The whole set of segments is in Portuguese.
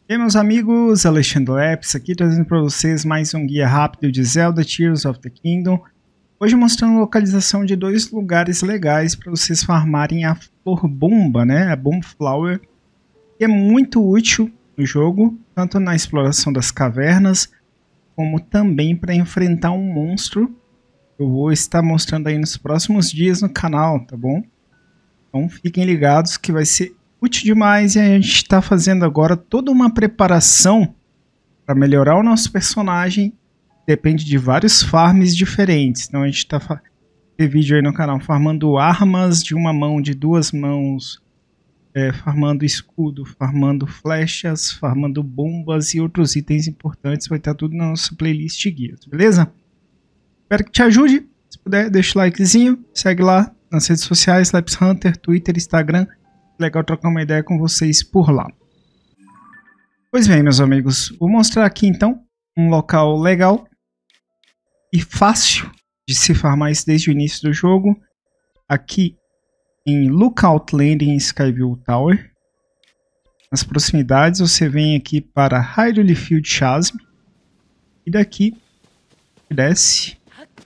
E aí, meus amigos, Alexandre Leps aqui trazendo para vocês mais um guia rápido de Zelda Tears of the Kingdom. Hoje mostrando a localização de dois lugares legais para vocês farmarem a flor bomba, né? A Bomb Flower, que é muito útil no jogo, tanto na exploração das cavernas, como também para enfrentar um monstro. Eu vou estar mostrando aí nos próximos dias no canal, tá bom? Então fiquem ligados que vai ser útil demais, e a gente está fazendo agora toda uma preparação para melhorar o nosso personagem. Depende de vários farms diferentes. Então a gente está fazendo vídeo aí no canal farmando armas de uma mão, de duas mãos, farmando escudo, farmando flechas, farmando bombas e outros itens importantes. Vai estar tudo na nossa playlist de guias, beleza? Espero que te ajude. Se puder, deixa o likezinho, segue lá nas redes sociais, Leps Hunter, Twitter, Instagram. Legal trocar uma ideia com vocês por lá. Pois bem, meus amigos, vou mostrar aqui então um local legal e fácil de se farmar isso desde o início do jogo. Aqui em Lookout Landing Skyview Tower. Nas proximidades você vem aqui para Hyrule Field Chasm e daqui desce.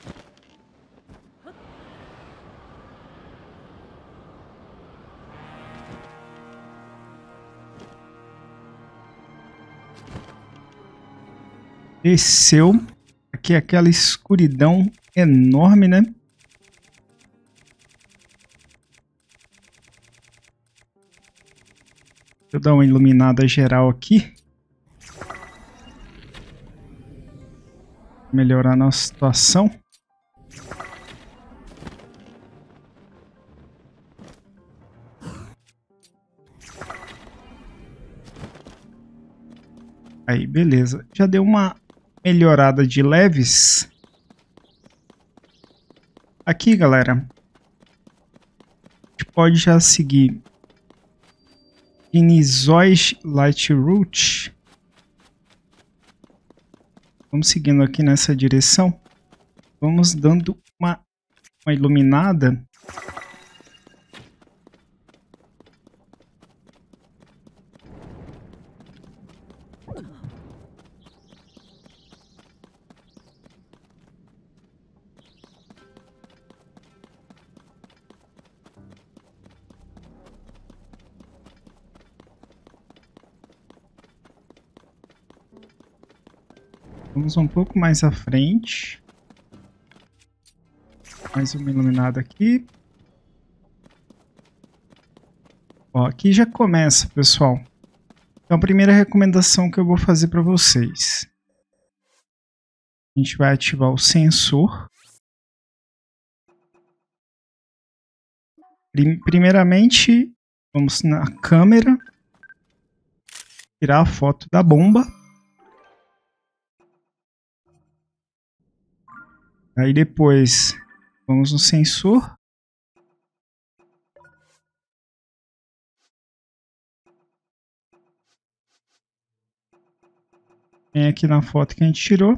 Desceu. Aqui é aquela escuridão enorme, né? Deixa eu dar uma iluminada geral aqui. Melhorar a nossa situação. Aí, beleza. Já deu uma melhorada de leves. Aqui, galera, a gente pode já seguir Inizoid Lightroot. Vamos seguindo aqui nessa direção. Vamos dando uma iluminada. Vamos um pouco mais à frente. Mais uma iluminada aqui. Ó, aqui já começa, pessoal. Então, a primeira recomendação que eu vou fazer para vocês. A gente vai ativar o sensor. Primeiramente, vamos na câmera. Tirar a foto da bomba. Aí depois, vamos no sensor. Vem aqui na foto que a gente tirou.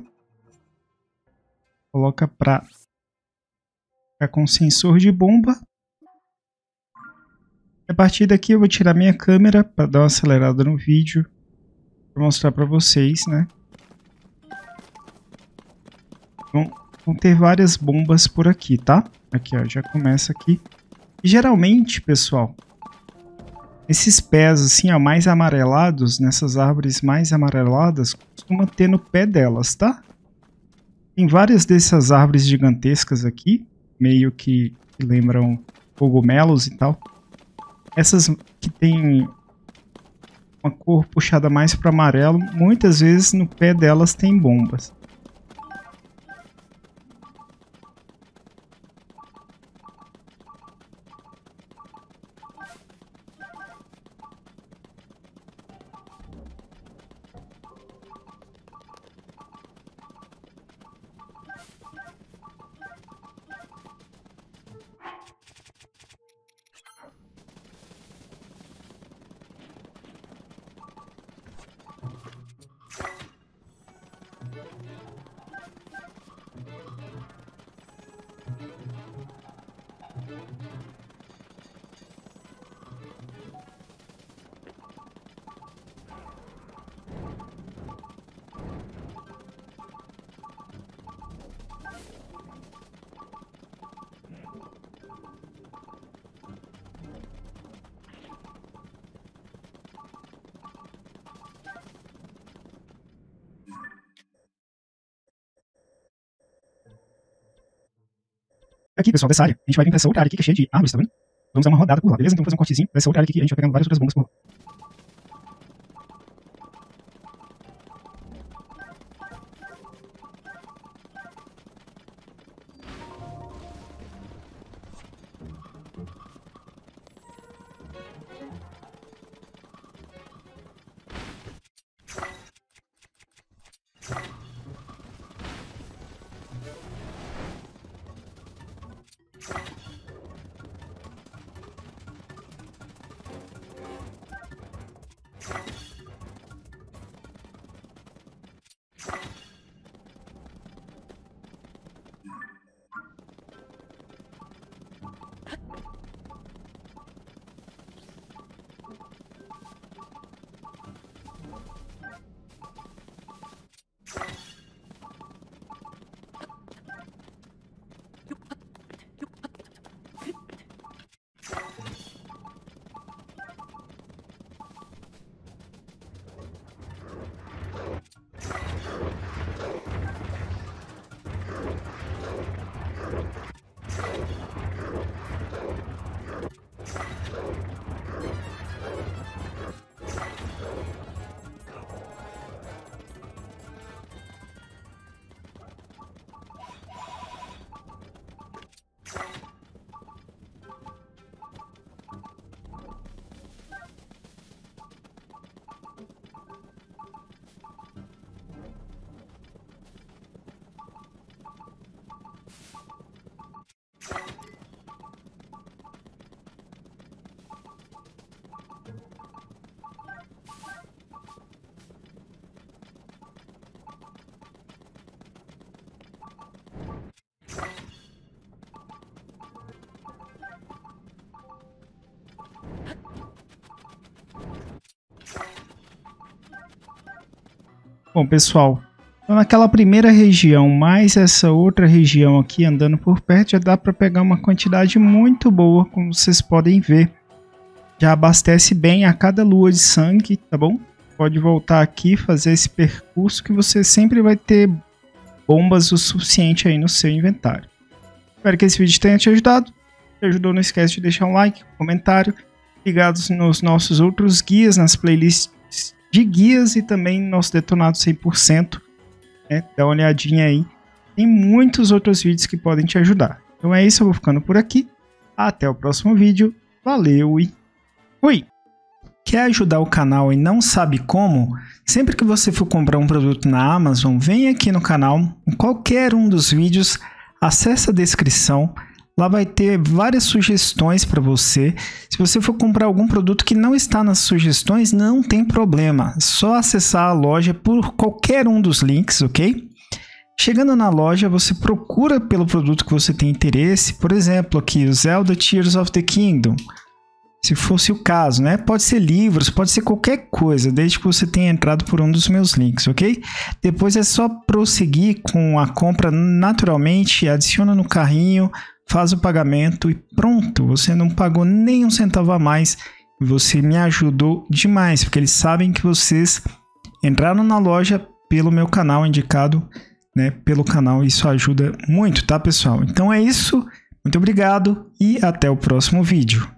Coloca para ficar com sensor de bomba. A partir daqui eu vou tirar minha câmera para dar uma acelerada no vídeo. Para mostrar para vocês, né? Vão ter várias bombas por aqui, tá? Aqui, ó, já começa aqui. E geralmente, pessoal, esses pés assim, ó, mais amarelados, nessas árvores mais amareladas, costuma ter no pé delas, tá? Tem várias dessas árvores gigantescas aqui, meio que lembram cogumelos e tal. Essas que tem uma cor puxada mais para amarelo, muitas vezes no pé delas tem bombas. Aqui, pessoal, dessa área, a gente vai vir pra essa outra área aqui que é cheia de árvores, tá vendo? Vamos dar uma rodada por lá, beleza? Então vamos fazer um cortezinho dessa outra área aqui, a gente vai pegando várias outras bombas por lá. Bom, pessoal, então naquela primeira região, mais essa outra região aqui, andando por perto, já dá para pegar uma quantidade muito boa, como vocês podem ver. Já abastece bem a cada lua de sangue, tá bom? Pode voltar aqui, fazer esse percurso que você sempre vai ter bombas o suficiente aí no seu inventário. Espero que esse vídeo tenha te ajudado. Se ajudou, não esquece de deixar um like, comentário, ligados nos nossos outros guias, nas playlists de guias e também nosso detonado 100%, né? Dá uma olhadinha aí, tem muitos outros vídeos que podem te ajudar. Então é isso, eu vou ficando por aqui, até o próximo vídeo, valeu e fui! Quer ajudar o canal e não sabe como? Sempre que você for comprar um produto na Amazon, vem aqui no canal, em qualquer um dos vídeos, acessa a descrição. Lá vai ter várias sugestões para você. Se você for comprar algum produto que não está nas sugestões, não tem problema. É só acessar a loja por qualquer um dos links, ok? Chegando na loja, você procura pelo produto que você tem interesse. Por exemplo, aqui o Zelda Tears of the Kingdom. Se fosse o caso, né? Pode ser livros, pode ser qualquer coisa, desde que você tenha entrado por um dos meus links, ok? Depois é só prosseguir com a compra naturalmente, adiciona no carrinho, faz o pagamento e pronto, você não pagou nem um centavo a mais. Você me ajudou demais, porque eles sabem que vocês entraram na loja pelo meu canal, indicado, né, pelo canal. Isso ajuda muito, tá, pessoal? Então é isso, muito obrigado e até o próximo vídeo.